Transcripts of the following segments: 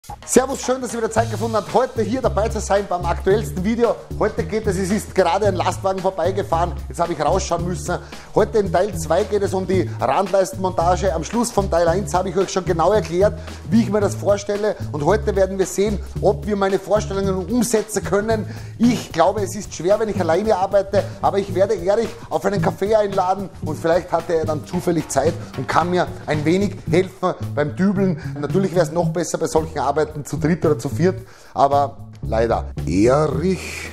Servus, schön, dass ihr wieder Zeit gefunden habt, heute hier dabei zu sein beim aktuellsten Video. Heute geht es ist gerade ein Lastwagen vorbeigefahren, jetzt habe ich rausschauen müssen. Heute in Teil 2 geht es um die Randleistenmontage. Am Schluss von Teil 1 habe ich euch schon genau erklärt, wie ich mir das vorstelle. Und heute werden wir sehen, ob wir meine Vorstellungen umsetzen können. Ich glaube, es ist schwer, wenn ich alleine arbeite, aber ich werde Erich auf einen Kaffee einladen und vielleicht hat er dann zufällig Zeit und kann mir ein wenig helfen beim Dübeln. Natürlich wäre es noch besser bei solchen Arbeiten zu dritt oder zu viert, aber leider. Erich.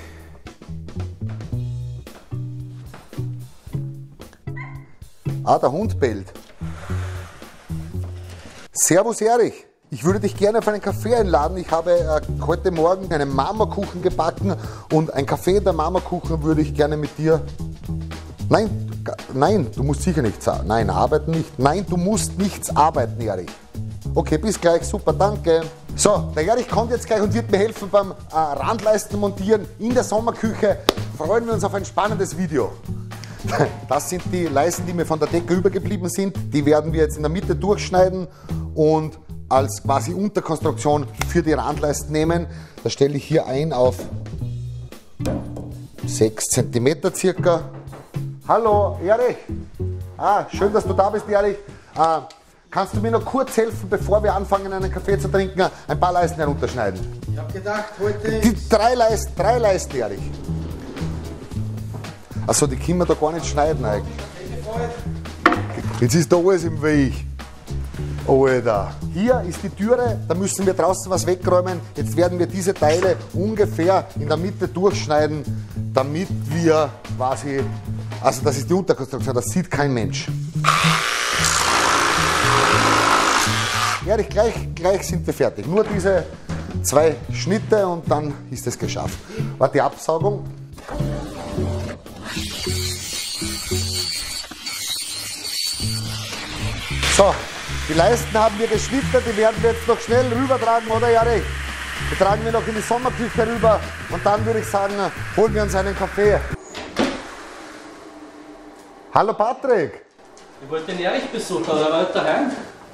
Ah, der Hund bellt. Servus Erich, ich würde dich gerne auf einen Kaffee einladen. Ich habe heute Morgen einen Marmorkuchen gebacken und ein Kaffee in der Marmorkuchen würde ich gerne mit dir... Nein, du musst sicher nichts arbeiten. Nein, arbeiten nicht. Nein, du musst nichts arbeiten, Erich. Okay, bis gleich, super, danke. So, der Erich kommt jetzt gleich und wird mir helfen beim Randleisten montieren in der Sommerküche. Freuen wir uns auf ein spannendes Video. Das sind die Leisten, die mir von der Decke übergeblieben sind. Die werden wir jetzt in der Mitte durchschneiden und als quasi Unterkonstruktion für die Randleisten nehmen. Das stelle ich hier ein auf 6 cm circa. Hallo, Erich. Schön, dass du da bist, Erich. Kannst du mir noch kurz helfen, bevor wir anfangen, einen Kaffee zu trinken, ein paar Leisten herunterschneiden? Ich habe gedacht, heute... Drei Leisten, Erich. Achso, die können wir da gar nicht schneiden eigentlich. Jetzt ist da alles im Weg. Alter. Hier ist die Türe, da müssen wir draußen was wegräumen. Jetzt werden wir diese Teile ungefähr in der Mitte durchschneiden, damit wir quasi... Also das ist die Unterkonstruktion, das sieht kein Mensch. Erich, gleich sind wir fertig. Nur diese 2 Schnitte und dann ist es geschafft. Warte, die Absaugung. So, die Leisten haben wir geschnitten, die werden wir jetzt noch schnell rübertragen, oder Erich? Die tragen wir noch in die Sommerküche rüber und dann würde ich sagen, holen wir uns einen Kaffee. Hallo Patrick! Ich wollte den Erich besuchen, aber er war nicht daheim.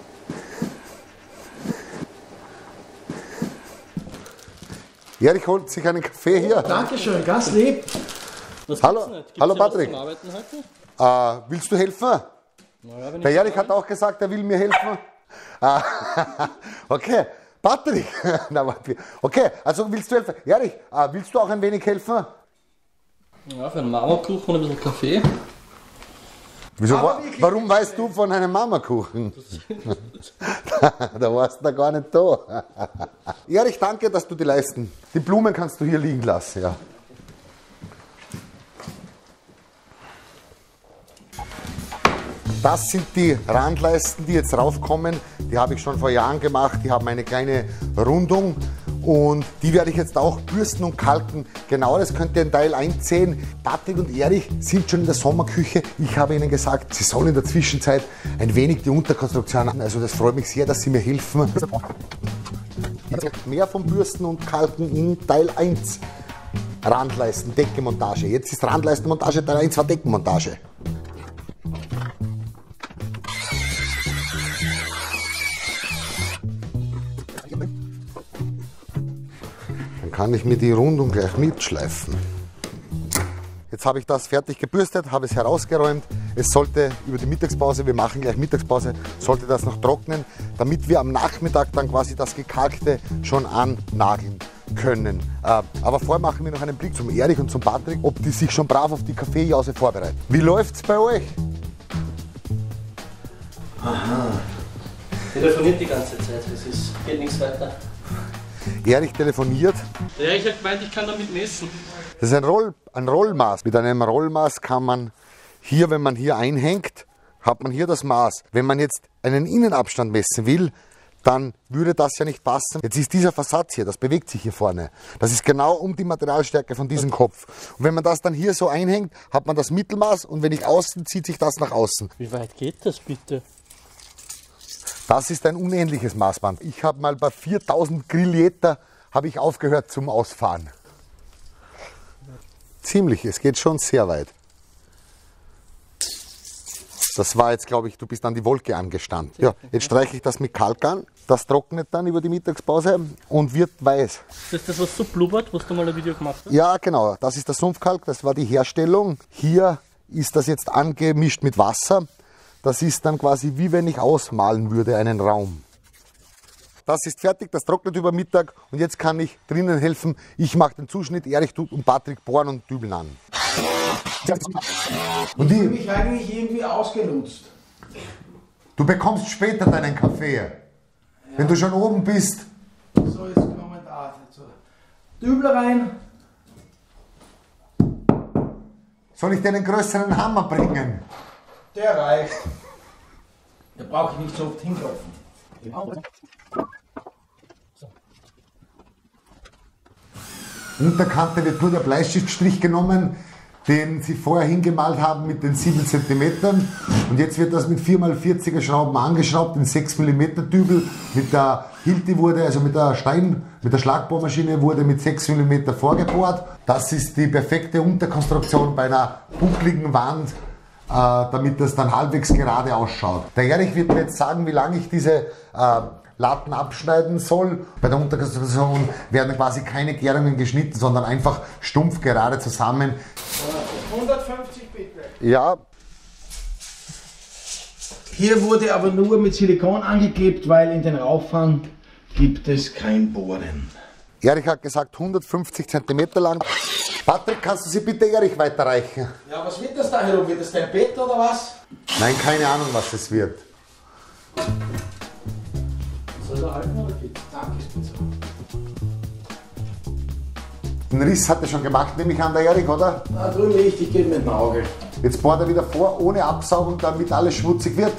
Erich holt sich einen Kaffee hier. Dankeschön, ganz lieb. Hallo Patrick. Was zum Arbeiten heute? Willst du helfen? Naja, wenn Der ich Erich hat auch gesagt, er will mir helfen. Okay, Patrick. Na, warte. Okay, also willst du helfen? Erich, willst du auch ein wenig helfen? Ja, für einen Marmorkuchen und ein bisschen Kaffee. Wieso, warum weißt du von einem Marmorkuchen? Da warst du gar nicht da. Erich, danke, dass du die Leisten. Die Blumen kannst du hier liegen lassen, ja. Das sind die Randleisten, die jetzt raufkommen. Die habe ich schon vor Jahren gemacht. Die haben eine kleine Rundung und die werde ich jetzt auch bürsten und kalken. Genau das könnt ihr in Teil 1 sehen. Patrick und Erich sind schon in der Sommerküche. Ich habe ihnen gesagt, sie sollen in der Zwischenzeit ein wenig die Unterkonstruktion an. Also das freut mich sehr, dass sie mir helfen. Mehr vom Bürsten und Kalken in Teil 1. Randleisten, Deckenmontage. Jetzt ist Randleistenmontage, Teil 1 war Deckenmontage. Kann ich mir die Rundung gleich mitschleifen. Jetzt habe ich das fertig gebürstet, habe es herausgeräumt. Es sollte über die Mittagspause, wir machen gleich Mittagspause, sollte das noch trocknen, damit wir am Nachmittag dann quasi das Gekalkte schon annageln können. Aber vorher machen wir noch einen Blick zum Erich und zum Patrick, ob die sich schon brav auf die Kaffeejause vorbereiten. Wie läuft's bei euch? Aha. Telefoniert die ganze Zeit, geht nichts weiter. Erich telefoniert. Der Erich hat gemeint, ich kann damit messen. Das ist ein Rollmaß. Mit einem Rollmaß kann man hier, wenn man hier einhängt, hat man hier das Maß. Wenn man jetzt einen Innenabstand messen will, dann würde das ja nicht passen. Jetzt ist dieser Versatz hier, das bewegt sich hier vorne. Das ist genau um die Materialstärke von diesem Kopf. Und wenn man das dann hier so einhängt, hat man das Mittelmaß und wenn ich außen, zieht sich das nach außen. Wie weit geht das bitte? Das ist ein unähnliches Maßband. Ich habe mal bei 4000 Grilljeter habe ich aufgehört zum Ausfahren. Ziemlich, es geht schon sehr weit. Das war jetzt, glaube ich, du bist an die Wolke angestanden. Ja, jetzt streiche ich das mit Kalk an. Das trocknet dann über die Mittagspause und wird weiß. Das ist das, was so blubbert, was du mal ein Video gemacht hast? Ja, genau. Das ist der Sumpfkalk, das war die Herstellung. Hier ist das jetzt angemischt mit Wasser. Das ist dann quasi wie wenn ich ausmalen würde, einen Raum. Das ist fertig, das trocknet über Mittag und jetzt kann ich drinnen helfen. Ich mache den Zuschnitt, Erich tut und Patrick bohren und dübeln an. Und Ich fühle mich eigentlich irgendwie ausgenutzt. du bekommst später deinen Kaffee, wenn du schon oben bist. So, jetzt kommen da. Dübel rein. Soll ich dir einen größeren Hammer bringen? Der reicht. Da brauche ich nicht so oft hinklopfen. Unterkante wird nur der Bleistiftstrich genommen, den sie vorher hingemalt haben mit den 7 cm. Und jetzt wird das mit 4x40er Schrauben angeschraubt, in 6 mm Dübel. Mit der Hilti wurde, also mit der Schlagbohrmaschine wurde mit 6 mm vorgebohrt. Das ist die perfekte Unterkonstruktion bei einer buckligen Wand, damit das dann halbwegs gerade ausschaut. Der Erich wird mir jetzt sagen, wie lange ich diese Latten abschneiden soll. Bei der Unterkonstruktion werden quasi keine Gärungen geschnitten, sondern einfach stumpf gerade zusammen. 150 bitte. Ja, Hier wurde aber nur mit Silikon angeklebt, weil in den Rauchfang gibt es kein Bohren. Erich hat gesagt 150 cm lang. Patrick, kannst du sie bitte Erich weiterreichen? Ja, was wird das da herum? Wird das dein Bett oder was? Nein, keine Ahnung, was es wird. Soll der halten oder geht's? Danke, Spitzer. Den Riss hat er schon gemacht, nehme ich an, der Erich, oder? Na, drüben richtig, geht mit dem Auge. Jetzt bohrt er wieder vor, ohne Absaugung, damit alles schmutzig wird.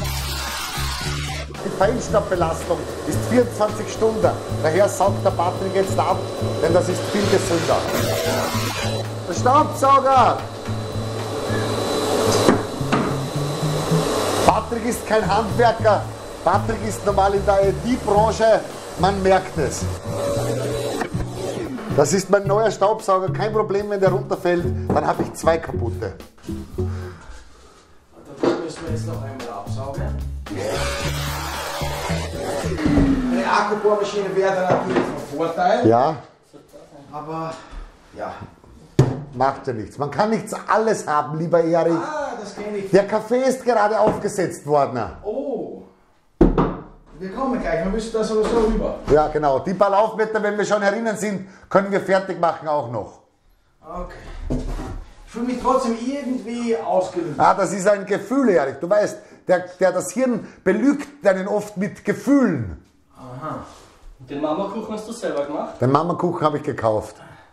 Die Feinstaubbelastung ist 24 Stunden. Daher saugt der Patrick jetzt ab, denn das ist viel gesünder. Der Staubsauger! Patrick ist kein Handwerker. Patrick ist normal in der IT-Branche. Man merkt es. Das ist mein neuer Staubsauger. Kein Problem, wenn der runterfällt. Dann habe ich 2 kaputte. Dafür müssen wir jetzt noch einmal absaugen. Eine Akkubohrmaschine wäre da natürlich von Vorteil. Ja, Aber ja. macht ja nichts. Man kann nichts alles haben, lieber Erich. Ah, das kenne ich. Der Kaffee ist gerade aufgesetzt worden. Oh. Wir kommen gleich, wir müssen da sowieso rüber. Ja, genau. Die paar Laufmeter, wenn wir schon herinnen sind, können wir fertig machen auch noch. Okay. Ich fühle mich trotzdem irgendwie ausgenutzt. Ah, das ist ein Gefühl, Erich. Du weißt, das Hirn belügt einen oft mit Gefühlen. Aha. Den Mamakuchen hast du selber gemacht? Den Mamakuchen habe ich gekauft.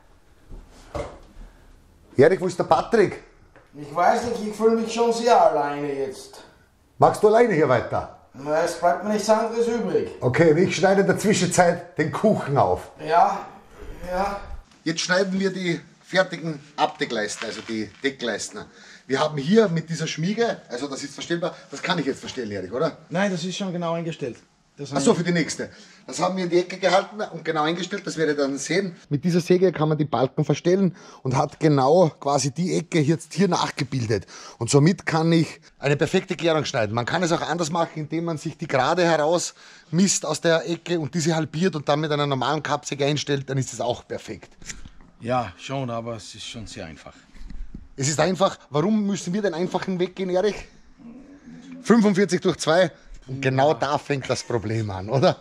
Erich, wo ist der Patrick? Ich weiß nicht, ich fühle mich schon sehr alleine jetzt. Magst du alleine hier weiter? Na, es bleibt mir nichts anderes übrig. Okay, und ich schneide in der Zwischenzeit den Kuchen auf. Ja, ja. Jetzt schneiden wir die fertigen Abdeckleisten, also die Deckleisten. Wir haben hier mit dieser Schmiege, also das ist verstellbar, das kann ich jetzt verstellen, Erich, oder? Nein, das ist schon genau eingestellt. Achso, für die nächste. Das haben wir in die Ecke gehalten und genau eingestellt, das werdet ihr dann sehen. Mit dieser Säge kann man die Balken verstellen und hat genau quasi die Ecke jetzt hier nachgebildet. Und somit kann ich eine perfekte Gärung schneiden. Man kann es auch anders machen, indem man sich die gerade heraus misst aus der Ecke und diese halbiert und dann mit einer normalen Kappsäge einstellt, dann ist es auch perfekt. Ja, schon, aber es ist schon sehr einfach. Es ist einfach, warum müssen wir den einfachen Weg gehen, Erich? 45 durch 2. Und genau da fängt das Problem an, oder?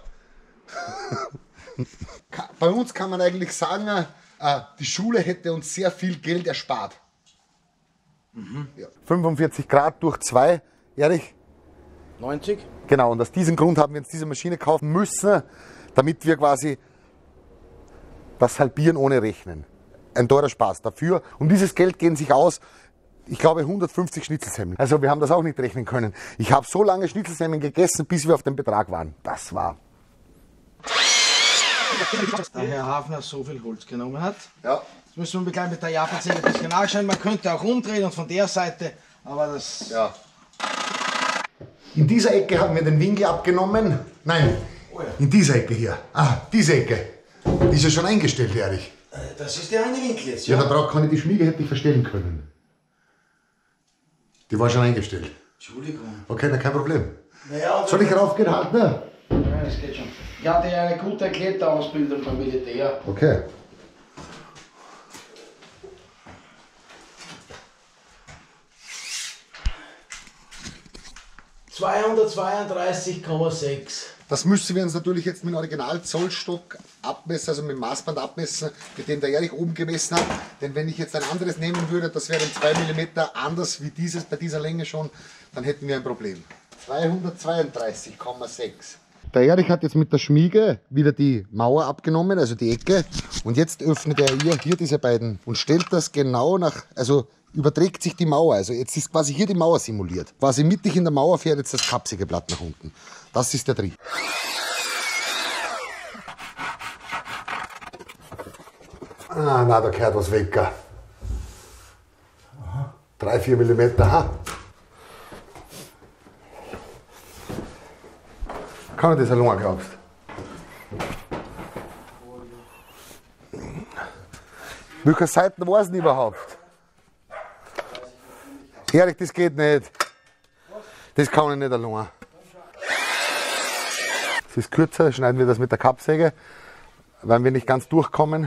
Bei uns kann man eigentlich sagen, die Schule hätte uns sehr viel Geld erspart. Ja. 45 Grad durch 2, Erich? 90? Genau, und aus diesem Grund haben wir uns diese Maschine kaufen müssen, damit wir quasi das halbieren ohne Rechnen. Ein teurer Spaß dafür. Um dieses Geld gehen sich aus, ich glaube, 150 Schnitzelsemmeln. Also wir haben das auch nicht rechnen können. Ich habe so lange Schnitzelsemmeln gegessen, bis wir auf dem Betrag waren. Das war... Da Herr Hafner so viel Holz genommen hat. Ja. Das müssen wir gleich mit der Jaffa-Säge ein bisschen nachschauen. Man könnte auch umdrehen und von der Seite, aber das... Ja. In dieser Ecke haben wir den Winkel abgenommen. Nein, in dieser Ecke hier. Ah, diese Ecke. Die ist ja schon eingestellt, Erich. Das ist der eine Winkel jetzt, Ja, da kann ich die Schmiege hätte ich verstellen können. Die war schon eingestellt. Entschuldigung. Okay, na kein Problem. Naja, Soll ich raufgehen halt, ne? Ja, das geht schon. Ich hatte ja eine gute Kletterausbildung beim Militär. Okay. ...232,6. Das müssen wir uns natürlich jetzt mit dem Original-Zollstock abmessen, also mit dem Maßband abmessen, mit dem der Erich oben gemessen hat. Denn wenn ich jetzt ein anderes nehmen würde, das wäre 2 mm anders wie dieses bei dieser Länge schon, dann hätten wir ein Problem. 232,6. Der Erich hat jetzt mit der Schmiege wieder die Mauer abgenommen, also die Ecke. Und jetzt öffnet er hier diese beiden und stellt das genau nach, also überträgt sich die Mauer. Also jetzt ist quasi hier die Mauer simuliert. Quasi mittig in der Mauer fährt jetzt das kapsige Blatt nach unten. Das ist der Trick. Ah, na, da gehört was weg. 3-4 mm. Ha. Kann ich das allein, glaubst du? Welche Seiten war es denn überhaupt? Erich, das geht nicht. Das kann ich nicht allein. Es ist kürzer, schneiden wir das mit der Kappsäge, weil wir nicht ganz durchkommen.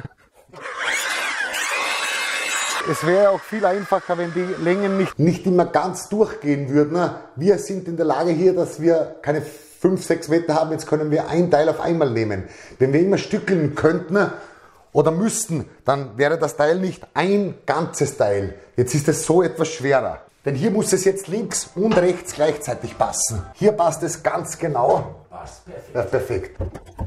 Es wäre auch viel einfacher, wenn die Längen nicht immer ganz durchgehen würden. Wir sind in der Lage hier, dass wir keine 5-6 Meter haben, jetzt können wir ein Teil auf einmal nehmen. Wenn wir immer stückeln könnten oder müssten, dann wäre das Teil nicht ein ganzes Teil. Jetzt ist es so etwas schwerer. Denn hier muss es jetzt links und rechts gleichzeitig passen. Hier passt es ganz genau. Passt perfekt. Ja, perfekt.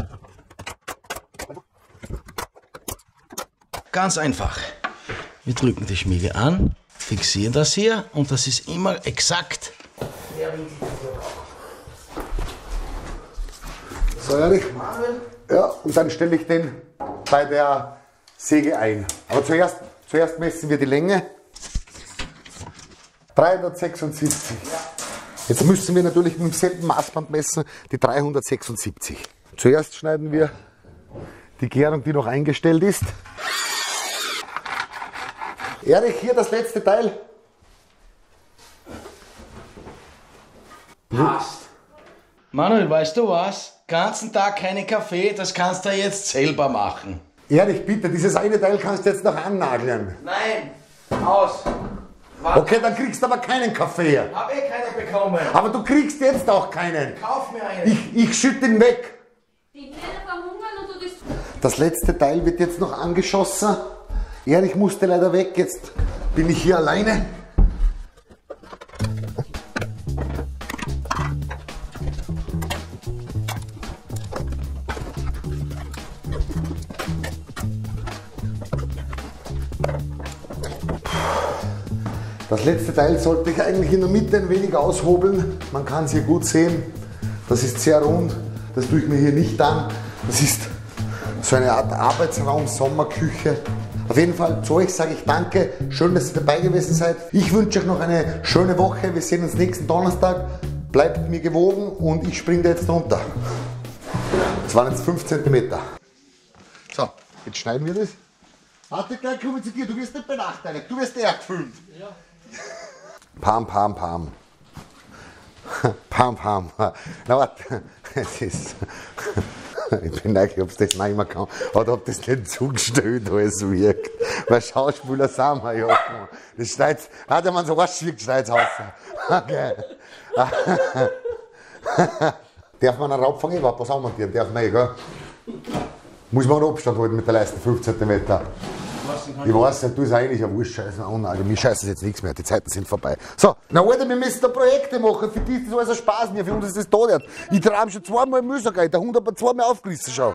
Ganz einfach. Wir drücken die Schmiege an, fixieren das hier und das ist immer exakt. So, Erich. Ja, und dann stelle ich den bei der Säge ein. Aber zuerst messen wir die Länge. 376. Jetzt müssen wir natürlich mit demselben Maßband messen, die 376. Zuerst schneiden wir die Gärung, die noch eingestellt ist. Erich, hier das letzte Teil. Passt. Manuel, weißt du was? Ganzen Tag keinen Kaffee, das kannst du jetzt selber machen. Erich, bitte, dieses eine Teil kannst du jetzt noch annageln. Nein, aus. Okay, dann kriegst du aber keinen Kaffee. Hab eh keinen bekommen. Aber du kriegst jetzt auch keinen. Kauf mir einen. Ich schütte ihn weg. Die Kinder verhungern und du das. Das letzte Teil wird jetzt noch angeschossen. Erich musste leider weg, jetzt bin ich hier alleine. Das letzte Teil sollte ich eigentlich in der Mitte ein wenig aushobeln. Man kann es hier gut sehen. Das ist sehr rund. Das tue ich mir hier nicht an. Das ist so eine Art Arbeitsraum, Sommerküche. Auf jeden Fall zu euch sage ich danke. Schön, dass ihr dabei gewesen seid. Ich wünsche euch noch eine schöne Woche. Wir sehen uns nächsten Donnerstag. Bleibt mir gewogen und ich springe da jetzt runter. Das waren jetzt 5 cm. So, jetzt schneiden wir das. Warte, gleich komme ich zu dir. Du wirst nicht benachteiligt. Du wirst eher gefilmt. Ja. Pam, pam, pam. Pam, pam. Na warte, es ist... Ich bin neugierig, ob es das nicht mehr kann. Oder ob das nicht zugestellt alles wirkt. Weil Schauspieler sind wir ja. Das schneidet... Hat ja man so was schwierig schneidet aus. Okay. Darf man einen Raubfang überhaupt was anmontieren? Darf man gell? Muss man einen Abstand halten mit der Leiste, 5 cm. Ich weiß nicht, du ist eigentlich ein Wurstscheiß. Also, mir scheißt das jetzt nichts mehr, die Zeiten sind vorbei. So, na Alter, wir müssen da Projekte machen, für die ist das alles ein Spaß, für uns ist das da nicht. Ich trage schon 2-mal Müll sogar, der Hund hat mir 2-mal aufgerissen schon.